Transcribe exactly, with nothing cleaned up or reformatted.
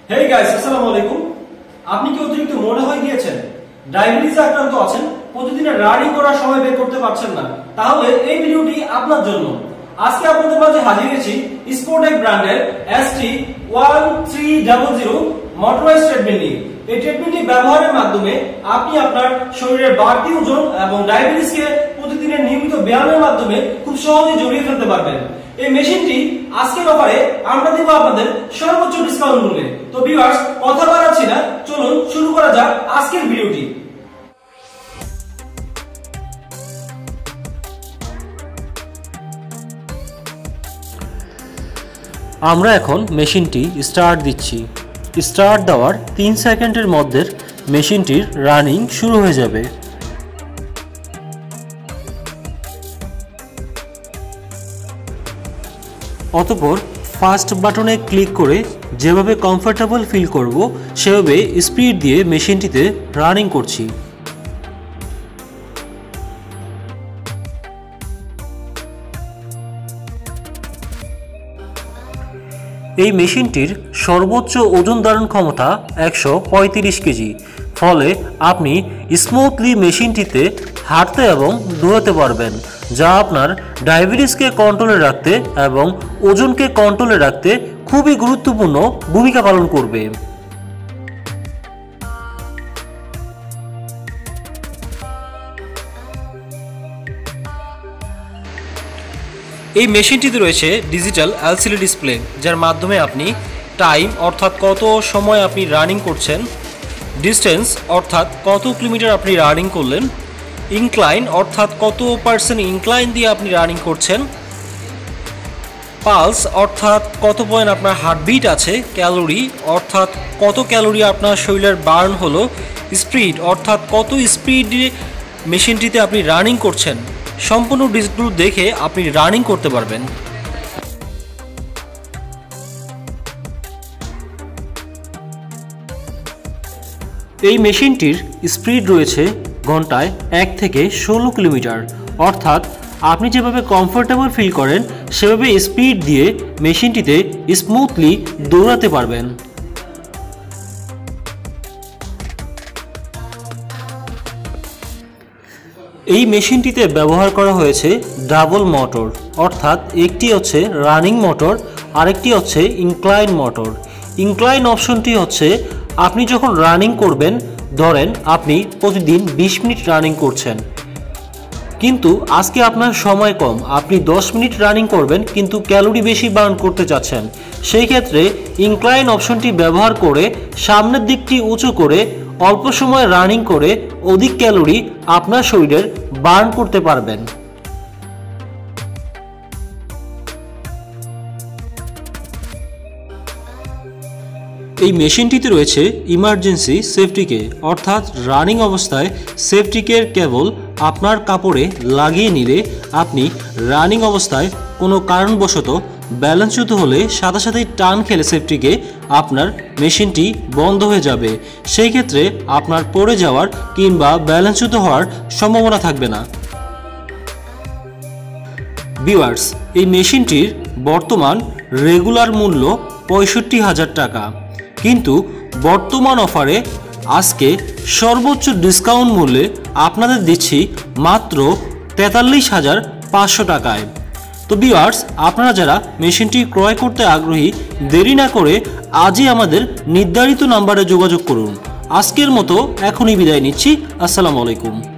Hey guys, আসসালামু আলাইকুম। আপনি কি অতিরিক্ত মোটা হয়ে গিয়েছেন, ডায়াবেটিসে আক্রান্ত আছেন, প্রতিদিনের রানিং করার সময় বের করতে পারছেন না? তাহলে এই ভিডিওটি আপনার জন্য। আজকে আপনাদের মাঝে হাজির হয়েছি স্পোর্টেক ব্র্যান্ডের S T one three zero zero motorize treadmill নিয়ে। এই ট্রেডমিলটি ব্যবহারের মাধ্যমে আপনি আপনার শরীরের বাড়তি ওজন এবং ডায়াবেটিসকে প্রতিদিনের নিয়মিত ব্যায়ামের মাধ্যমে খুব সহজে জড়িয়ে ফেলতে পারবেন। এই মেশিনটি আজকের অফারে আমরা দেব আপনাদের সর্বোচ্চ ডিসকাউন্ট মূল্যে। তো ভিউয়ার্স, কথা বাড়াচ্ছি না, চলুন শুরু করা যাক আজকের ভিডিওটি। আমরা এখন মেশিনটি স্টার্ট দিচ্ছি। স্টার্ট দেওয়ার তিন সেকেন্ডের মধ্যে মেশিনটির রানিং শুরু হয়ে যাবে। অতঃপর ফার্স্ট বাটনে ক্লিক করে যেভাবে কমফোর্টেবল ফিল করব সেভাবে স্পিড দিয়ে মেশিনটিতে রানিং করছি। এই মেশিনটির সর্বোচ্চ ওজন ধারণ ক্ষমতা একশো পঁয়ত্রিশ কেজি, ফলে আপনি স্মুথলি মেশিনটিতে হাঁটতে এবং দৌড়াতে পারবেন, যা আপনার ডায়াবেটিসকে কন্ট্রোলে রাখতে এবং ওজনকে কন্ট্রোলে রাখতে খুবই গুরুত্বপূর্ণ ভূমিকা পালন করবে। এই মেশিনটিতে রয়েছে ডিজিটাল এলসিডি ডিসপ্লে, যার মাধ্যমে আপনি টাইম অর্থাৎ কত সময় আপনি রানিং করছেন, ডিস্টেন্স অর্থাৎ কত কিলোমিটার আপনি রানিং করলেন, ইনক্লাইন অর্থাৎ কত পার্সেন্ট ইনক্লাইন দিয়ে আপনি রানিং করছেন, পালস অর্থাৎ কত পয়েন্ট আপনার হার্টবিট আছে, ক্যালোরি অর্থাৎ কত ক্যালোরি আপনার শরীরের বার্ন হলো, স্পিড অর্থাৎ কত স্পিডে মেশিনটিতে আপনি রানিং করছেন। সম্পূর্ণ ডিসপ্লে দেখে আপনি রানিং করতে পারবেন। এই মেশিনটির স্পিড রয়েছে ঘন্টায় এক থেকে ষোলো কিলোমিটার, অর্থাৎ আপনি যেভাবে কমফোর্টেবল ফিল করেন সেভাবে স্পিড দিয়ে মেশিনটিতে স্মুথলি দৌড়াতে পারবেন। এই মেশিনটিতে ব্যবহার করা হয়েছে ডাবল মোটর, অর্থাৎ একটি হচ্ছে রানিং মোটর, আরেকটি হচ্ছে ইনক্লাইন মোটর। ইনক্লাইন অপশনটি হচ্ছে আপনি যখন রানিং করবেন, ধরেন আপনি প্রতিদিন বিশ মিনিট রানিং করছেন, কিন্তু আজকে আপনার সময় কম, আপনি দশ মিনিট রানিং করবেন কিন্তু ক্যালোরি বেশি বার্ন করতে চাচ্ছেন, সেই ক্ষেত্রে ইনক্লাইন অপশনটি ব্যবহার করে সামনের দিকটি উঁচু করে অল্প সময় রানিং করে অধিক ক্যালোরি আপনার শরীরের বার্ন করতে পারবেন। এই মেশিনটিতে রয়েছে ইমার্জেন্সি সেফটি কে, অর্থাৎ রানিং অবস্থায় সেফটি কের কেবল আপনার কাপড়ে লাগিয়ে নিলে আপনি রানিং অবস্থায় কোনো কারণবশত ব্যালেন্সচ্যুত হলে সাথে সাথেই টান খেলে সেফটিকে আপনার মেশিনটি বন্ধ হয়ে যাবে। সেই ক্ষেত্রে আপনার পড়ে যাওয়ার কিংবা ব্যালেন্সচ্যুত হওয়ার সম্ভাবনা থাকবে না। ভিউয়ার্স, এই মেশিনটির বর্তমান রেগুলার মূল্য পঁয়ষট্টি হাজার টাকা, কিন্তু বর্তমান অফারে আজকে সর্বোচ্চ ডিসকাউন্ট মূল্যে আপনাদের দিচ্ছি মাত্র তেতাল্লিশ হাজার পাঁচশো টাকায়। তো ভিউয়ার্স, আপনারা যারা মেশিনটি ক্রয় করতে আগ্রহী, দেরি না করে আজই আমাদের নির্ধারিত নাম্বারে যোগাযোগ করুন। আজকের মতো এখনই বিদায় নিচ্ছি। আসসালামু আলাইকুম।